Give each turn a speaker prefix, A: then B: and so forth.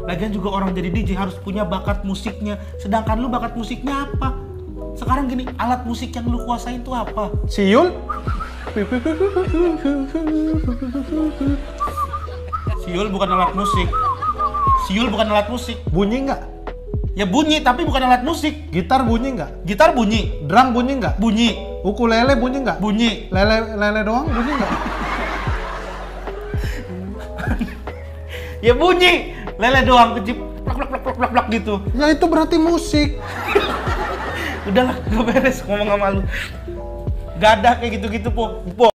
A: Lagian juga orang jadi DJ harus punya bakat musiknya. Sedangkan lu bakat musiknya apa? Sekarang gini, alat musik yang lu kuasain tuh apa?
B: Siul?
A: Siul bukan alat musik. Siul bukan alat musik.
B: Bunyi nggak?
A: Ya bunyi tapi bukan alat musik.
B: Gitar bunyi nggak?
A: Gitar bunyi.
B: Drum bunyi nggak?
A: Bunyi.
B: Ukulele bunyi nggak?
A: Bunyi.
B: Lele doang bunyi nggak?
A: Ya bunyi. Lele doang kecip plak gitu.
B: Ya itu berarti musik.
A: Udahlah, gak beres ngomong sama lu. Gak ada kayak gitu-gitu, Po.